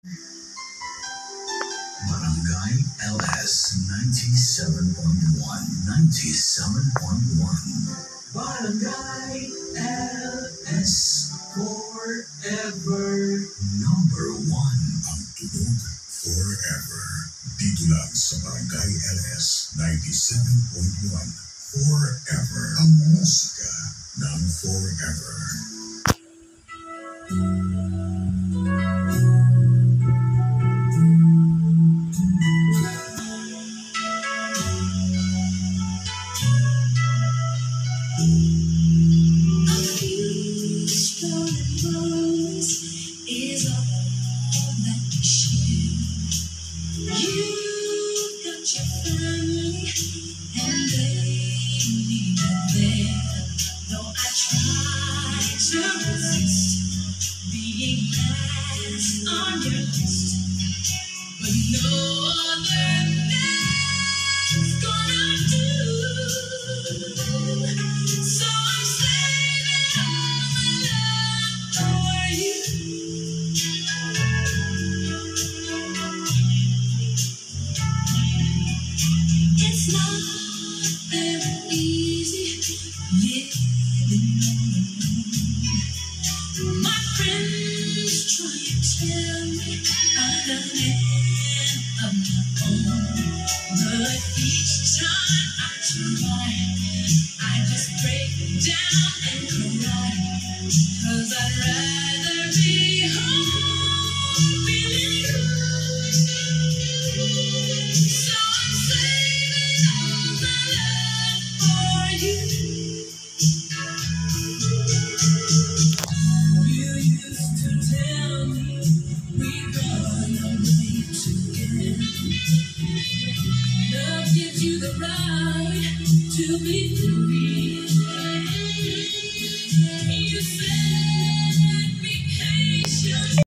Barangay LS 97.1, 97.1. Barangay LS Forever. Number 1 ang tunog forever. Dito lang sa Barangay LS 97.1. Forever. Ang musika ng forever. Love gives you the right to be free.